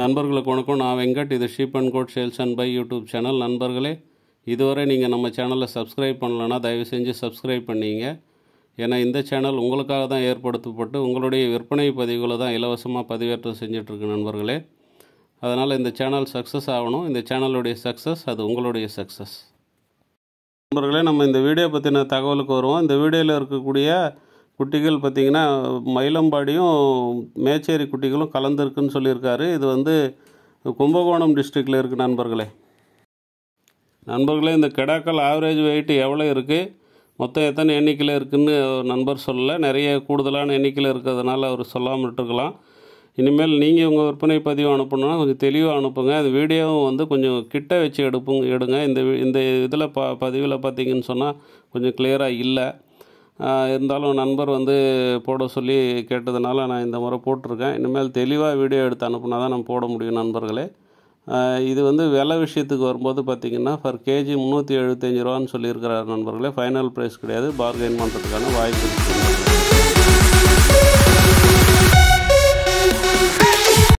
நண்பர்களுக்கு வணக்கம். நான் வெங்கட். இது sheep and goat sales and buy YouTube channel. நண்பர்களே, இதுவரை நீங்கள் நம்ம சேனலை சப்ஸ்கிரைப் பண்ணலன்னா தயவு செஞ்சு சப்ஸ்கிரைப் பண்ணிங்க. ஏன்னா இந்த சேனல் உங்களுக்காக தான் ஏற்படுத்தப்பட்டு உங்களுடைய விற்பனை பதிவுகளை தான் இலவசமாக பதிவேற்றம் செஞ்சிட்ருக்கு நண்பர்களே. அதனால் இந்த சேனல் சக்ஸஸ் ஆகணும். இந்த சேனலுடைய சக்ஸஸ் அது உங்களுடைய சக்ஸஸ். நண்பர்களே, நம்ம இந்த வீடியோ பற்றின தகவலுக்கு வருவோம். இந்த வீடியோவில் இருக்கக்கூடிய குட்டிகள் பார்த்திங்கன்னா மயிலம்பாடியும் மேச்சேரி குட்டிகளும் கலந்துருக்குன்னு சொல்லியிருக்காரு. இது கும்பகோணம் டிஸ்ட்ரிக்டில் இருக்குது நண்பர்களே. இந்த கிடாக்கள் ஆவரேஜ் வெயிட் எவ்வளோ இருக்குது, மொத்தம் எத்தனை எண்ணிக்கையில் இருக்குதுன்னு நண்பர் சொல்லலை. நிறைய கூடுதலான எண்ணிக்கையில் இருக்கிறதுனால அவர் சொல்லாமல் விட்டுருக்கலாம். இனிமேல் நீங்கள் உங்கள் விற்பனை பதிவு அனுப்பணுன்னா கொஞ்சம் தெளிவாக அனுப்புங்க. அந்த வீடியோவும் கொஞ்சம் கிட்ட வச்சு எடுங்க. இந்த இதில் பதிவில் பார்த்திங்கன்னு சொன்னால் கொஞ்சம் கிளியராக இல்லை. இருந்தாலும் நண்பர் போட சொல்லி கேட்டதுனால நான் இந்த முறை போட்டிருக்கேன். இனிமேல் தெளிவாக வீடியோ எடுத்து அனுப்புனா தான் நம்ம போட முடியும் நண்பர்களே. இது விலை விஷயத்துக்கு வரும்போது பார்த்திங்கன்னா பர் கேஜி 375 ரூபான்னு சொல்லியிருக்கிறார் நண்பர்களே. ஃபைனல் ப்ரைஸ் கிடையாது, பார்கெயின் பண்ணுறதுக்கான வாய்ப்பு இருக்குது.